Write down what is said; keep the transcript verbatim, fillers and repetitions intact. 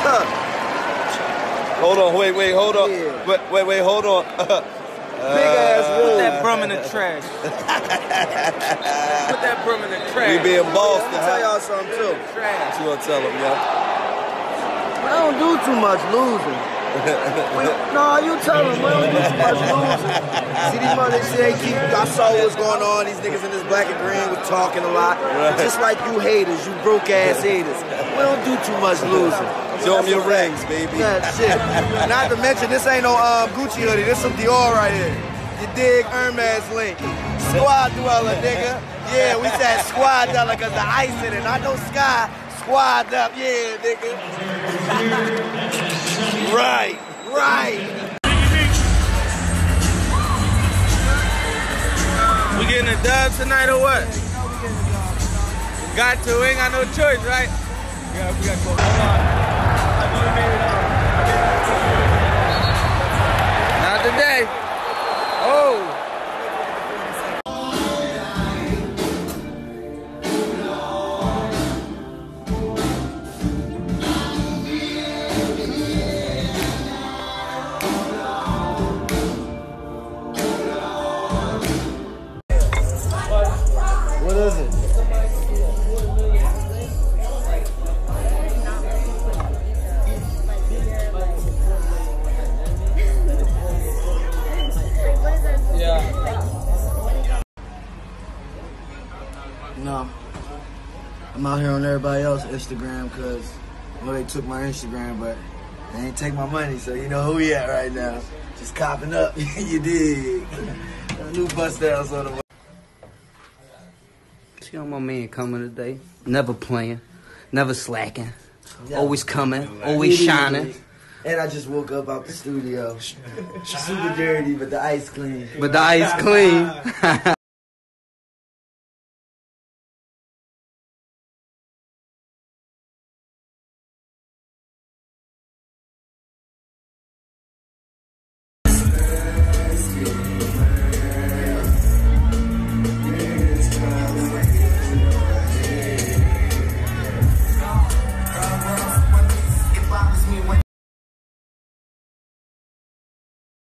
Hold on, wait, wait, hold on. Yeah. Wait, wait, wait, hold on. Big ass Put wood. that brum in the trash. Put that brum in the trash. We being Boston, Let me tell huh? y'all something too. Trash. What you gonna tell them, yo? We don't do too much losing. we, no, you tell them we don't do too much losing. See these mother see they keep. I saw what's going on. These niggas in this black and green was talking a lot. Right. Just like you haters, you broke ass haters. We don't do too much losing. Show them your rings, baby. Yeah, shit. Not to mention, this ain't no um, Gucci hoodie. This some Dior right here. You dig? Hermes link. Squad dweller, nigga. Yeah, we said squad dweller because the ice in it. Not no sky. Squad up, yeah, nigga. Right, right. We getting a dub tonight or what? Got to. We ain't got no choice, right? Yeah, we got to go. Not today. Oh. What is it? No. I'm out here on everybody else's Instagram because I know they took my Instagram, but they ain't take my money, so you know who we at right now. Just copping up, you dig. New bust downs on the way. See how my man coming today. Never playing, never slacking, Yeah. always coming, always shining. And I just woke up out the studio. Super dirty, but the ice clean. But the ice clean.